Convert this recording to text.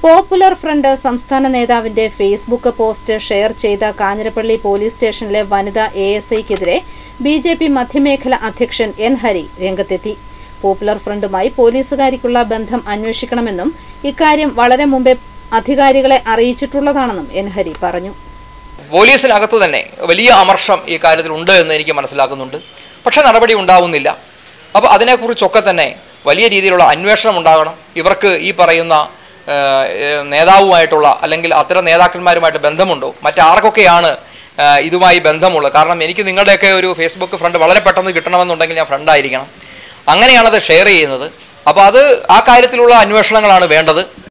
Popular front സംസ്ഥാന നേതാവിന്റെ Facebook post share ചെയ്ത കാഞ്ഞിരപ്പള്ളി പോലീസ് സ്റ്റേഷനിലെ വനിതാ എഎസ്ഐക്കെതിരെ ബിജെപി മധ്യമേഖല അധ്യക്ഷൻ എൻ ഹരി രംഗത്തെത്തി. പോപ്പുലർ ഫ്രണ്ടുമായി പോലീസുകാരിക്കുള്ള ബന്ധം അന്വേഷിക്കണമെന്നും ഇക്കാര്യം വളരെ മുമ്പേ അധികാരികളെ അറിയിച്ചിട്ടുള്ളതാണെന്നും എൻ ഹരി പറഞ്ഞു. പോലീസിനകത്ത് തന്നെ വലിയ അമർഷം ഈ കാര്യത്തിൽ ഉണ്ട് എന്ന് എനിക്ക് മനസ്സിലാക്കുന്നുണ്ട്. പക്ഷേ നടപടി ഉണ്ടാവുന്നില്ല. അപ്പോൾ അതിനെക്കുറിച്ചൊക്കെ തന്നെ വലിയ രീതിയിലുള്ള അന്വേഷണം ഉണ്ടാകണം. ഇവർക്ക് ഈ പറയുന്ന നേതാവുമായിട്ടുള്ള അല്ലെങ്കിൽ അത്തരം നേതാക്കന്മാരുമായിട്ട് ബന്ധമുണ്ടോ, മറ്റാർക്കൊക്കെയാണ് ഇതുമായി ബന്ധമുള്ളത്? കാരണം എനിക്ക് നിങ്ങളുടെയൊക്കെ ഒരു ഫേസ്ബുക്ക് ഫ്രണ്ട് വളരെ പെട്ടെന്ന് കിട്ടണമെന്നുണ്ടെങ്കിൽ ഞാൻ ഫ്രണ്ടായിരിക്കണം. അങ്ങനെയാണത് ഷെയർ ചെയ്യുന്നത്. അപ്പോൾ ആ കാര്യത്തിലുള്ള അന്വേഷണങ്ങളാണ് വേണ്ടത്.